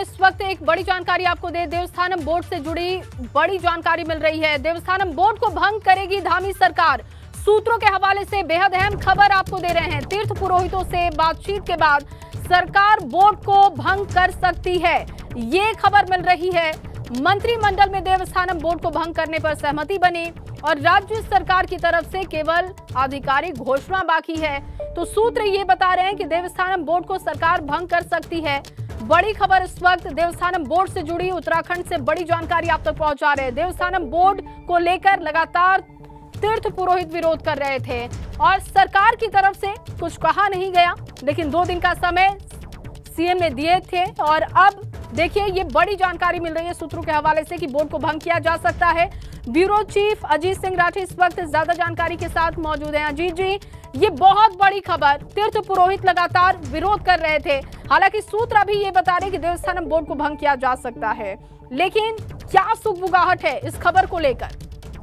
इस वक्त एक बड़ी जानकारी आपको दे, देवस्थानम बोर्ड से जुड़ी बड़ी जानकारी मिल रही है। देवस्थानम बोर्ड को भंग करेगी धामी सरकार। सूत्रों के हवाले से बेहद अहम खबर आपको दे रहे हैं। तीर्थ पुरोहितों से बातचीत के बाद सरकार बोर्ड को भंग कर सकती है, ये खबर मिल रही है। मंत्रिमंडल में देवस्थानम बोर्ड को भंग करने पर सहमति बनी और राज्य सरकार की तरफ से केवल आधिकारिक घोषणा बाकी है। तो सूत्र ये बता रहे हैं कि देवस्थानम बोर्ड को सरकार भंग कर सकती है। बड़ी खबर इस वक्त देवस्थानम बोर्ड से जुड़ी, उत्तराखंड से बड़ी जानकारी आप तक पहुंचा रहे हैं। देवस्थानम बोर्ड को लेकर लगातार तीर्थ पुरोहित विरोध कर रहे थे और सरकार की तरफ से कुछ कहा नहीं गया, लेकिन 2 दिन का समय सीएम ने दिए थे और अब देखिए ये बड़ी जानकारी मिल रही है सूत्रों के हवाले से कि बोर्ड को भंग किया जा सकता है। ब्यूरो चीफ अजीत सिंह राठी इस वक्त ज्यादा जानकारी के साथ मौजूद हैं। अजीत जी, ये बहुत बड़ी खबर, तीर्थ पुरोहित लगातार विरोध कर रहे थे। हालांकि सूत्र अभी ये बता रहे कि देवस्थानम बोर्ड को भंग किया जा सकता है, लेकिन क्या सुगबुगाहट है इस खबर को लेकर?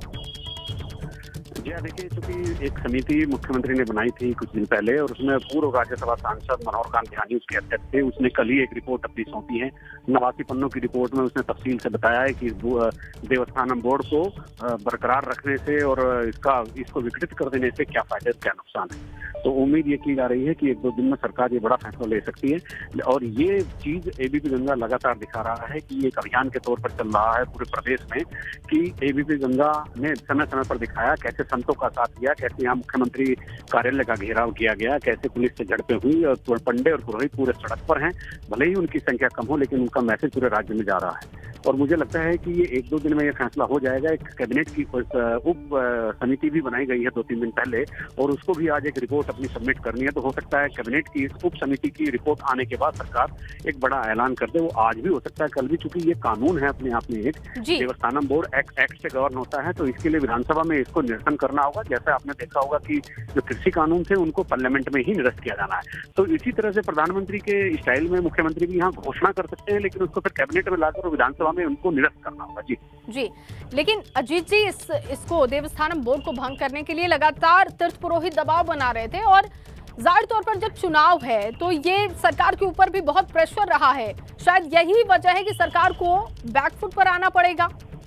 जी देखिए, चूंकि एक समिति मुख्यमंत्री ने बनाई थी कुछ दिन पहले और उसमें पूर्व राज्यसभा सांसद मनोहर कांत ध्यानी उसके अध्यक्ष थे। उसने कल ही एक रिपोर्ट अपनी सौंपी है। 89 पन्नों की रिपोर्ट में उसने तफसील से बताया है कि देवस्थानम बोर्ड को बरकरार रखने से और इसको विघटित कर देने से क्या फायदे क्या नुकसान है। तो उम्मीद ये की जा रही है कि 1-2 दिन में सरकार ये बड़ा फैसला ले सकती है और ये चीज एबीपी गंगा लगातार दिखा रहा है कि एक अभियान के तौर पर चल रहा है पूरे प्रदेश में कि एबीपी गंगा ने समय समय पर दिखाया कैसे संतों का साथ दिया, कैसे यहाँ मुख्यमंत्री कार्यालय का घेराव किया गया, कैसे पुलिस से झड़पें हुई और पंडे और पुरोहित पूरे सड़क पर हैं। भले ही उनकी संख्या कम हो, लेकिन उनका मैसेज पूरे राज्य में जा रहा है और मुझे लगता है कि ये 1-2 दिन में ये फैसला हो जाएगा। एक कैबिनेट की उप समिति भी बनाई गई है 2-3 दिन पहले और उसको भी आज एक रिपोर्ट अपनी सबमिट करनी है। तो हो सकता है कैबिनेट की इस उप समिति की रिपोर्ट आने के बाद सरकार एक बड़ा ऐलान कर दे। वो आज भी हो सकता है, कल भी, चूंकि ये कानून है अपने आप में एक देवस्थानम बोर्ड एक्ट से गवर्न होता है, तो इसके लिए विधानसभा में इसको निरसन करना होगा। जैसा आपने देखा होगा कि जो कृषि कानून थे उनको पार्लियामेंट में ही निरस्त किया जाना है। तो इसी तरह से प्रधानमंत्री के स्टाइल में मुख्यमंत्री भी यहाँ घोषणा कर सकते हैं, लेकिन उसको फिर कैबिनेट में लाकर विधानसभा में उनको निरस्त करना होगा। जी, लेकिन अजीत जी, इसको देवस्थानम बोर्ड को भंग करने के लिए लगातार तीर्थ पुरोहित दबाव बना रहे थे और जाहिर तौर पर जब चुनाव है तो ये सरकार के ऊपर भी बहुत प्रेशर रहा है। शायद यही वजह है कि सरकार को बैकफुट पर आना पड़ेगा।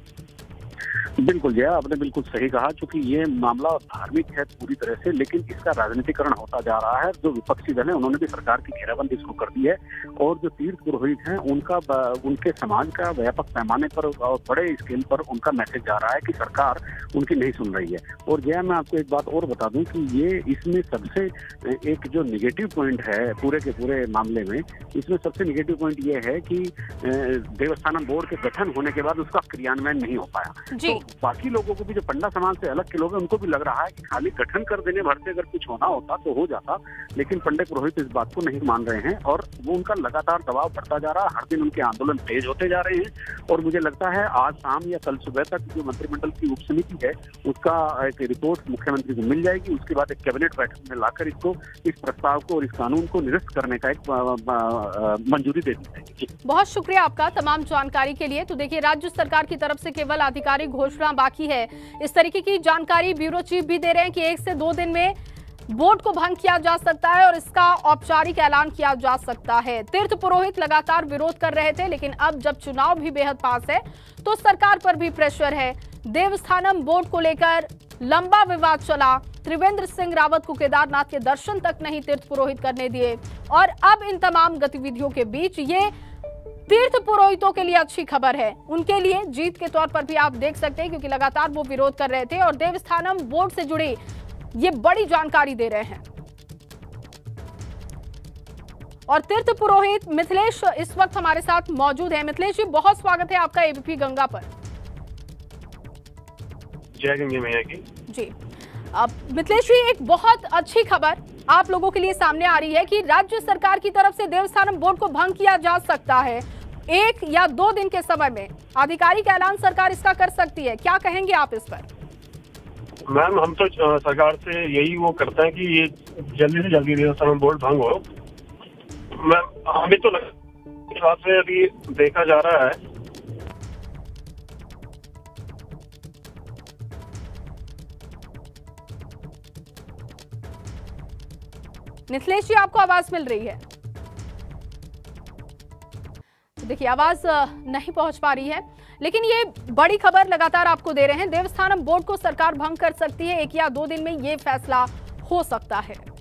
बिल्कुल जया, आपने बिल्कुल सही कहा। चूंकि ये मामला धार्मिक है पूरी तरह से, लेकिन इसका राजनीतिकरण होता जा रहा है। जो विपक्षी दल है उन्होंने भी सरकार की घेराबंदी शुरू कर दी है और जो तीर्थ पुरोहित हैं उनके समाज का व्यापक पैमाने पर और बड़े स्केल पर उनका मैसेज जा रहा है कि सरकार उनकी नहीं सुन रही है। और जया, मैं आपको एक बात और बता दूं कि ये इसमें सबसे एक जो निगेटिव पॉइंट है पूरे के पूरे मामले में, इसमें सबसे निगेटिव पॉइंट ये है कि देवस्थानम बोर्ड के गठन होने के बाद उसका क्रियान्वयन नहीं हो पाया। तो बाकी लोगों को भी, जो पंडा समाज से अलग के लोग हैं, उनको भी लग रहा है कि खाली गठन कर देने भर से अगर कुछ होना होता तो हो जाता, लेकिन पंडित पुरोहित इस बात को नहीं मान रहे हैं और वो उनका लगातार दबाव बढ़ता जा रहा है। हर दिन उनके आंदोलन तेज होते जा रहे हैं और मुझे लगता है आज शाम या कल सुबह तक जो मंत्रिमंडल की उप समिति है उसका एक रिपोर्ट मुख्यमंत्री को मिल जाएगी। उसके बाद एक कैबिनेट बैठक में लाकर इस प्रस्ताव को और इस कानून को निरस्त करने का एक मंजूरी दे दी जाएगी। बहुत शुक्रिया आपका तमाम जानकारी के लिए। तो देखिए, राज्य सरकार की तरफ से केवल आधिकारिक घोषणा बाकी है। इस तरीके की जानकारी ब्यूरो चीफ भी दे रहे हैं कि 1 से 2 दिन में बोर्ड को भंग किया जा सकता है और इसका औपचारिक ऐलान किया जा सकता है। तीर्थ पुरोहित लगातार विरोध कर रहे थे, लेकिन अब जब चुनाव भी बेहद पास है तो सरकार पर भी प्रेशर है। देवस्थानम बोर्ड को लेकर लंबा विवाद चला। त्रिवेंद्र सिंह रावत को केदारनाथ के दर्शन तक नहीं तीर्थ पुरोहित करने दिए और अब इन तमाम गतिविधियों के बीच ये तीर्थ पुरोहितों के लिए अच्छी खबर है, उनके लिए जीत के तौर पर भी आप देख सकते हैं, क्योंकि लगातार वो विरोध कर रहे थे और देवस्थानम बोर्ड से जुड़ी ये बड़ी जानकारी दे रहे हैं। और तीर्थ पुरोहित मिथिलेश इस वक्त हमारे साथ मौजूद है। मिथिलेश जी, बहुत स्वागत है आपका एबीपी गंगा पर। जय गंगे मैया की। जी, अब मिथिलेश जी, एक बहुत अच्छी खबर आप लोगों के लिए सामने आ रही है कि राज्य सरकार की तरफ से देवस्थानम बोर्ड को भंग किया जा सकता है। 1 या 2 दिन के समय में आधिकारिक ऐलान सरकार इसका कर सकती है। क्या कहेंगे आप इस पर? मैम, हम तो सरकार से यही वो करते हैं कि ये जल्दी से जल्दी देवस्थानम बोर्ड भंग हो। मैम, हमें तो हिसाब से अभी देखा जा रहा है मिथिलेश जी, आपको आवाज मिल रही है? देखिए आवाज नहीं पहुंच पा रही है, लेकिन ये बड़ी खबर लगातार आपको दे रहे हैं। देवस्थानम बोर्ड को सरकार भंग कर सकती है, 1 या 2 दिन में ये फैसला हो सकता है।